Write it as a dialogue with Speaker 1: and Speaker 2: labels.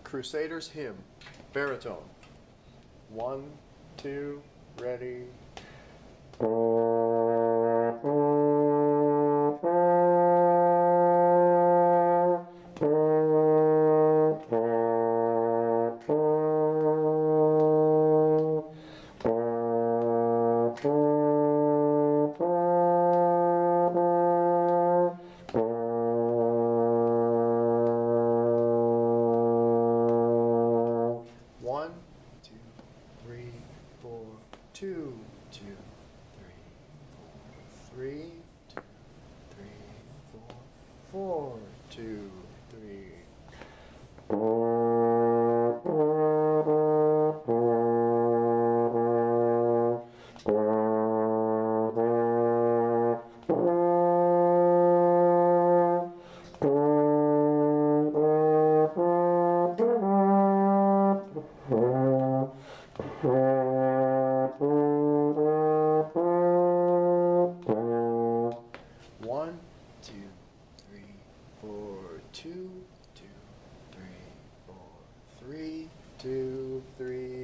Speaker 1: Crusaders Hymn, baritone. 1, 2, ready. One, two, three, four, two, two, three, four, three, two, three, four, two, three. One, two, three, four, two, two, three, four, three, two, three.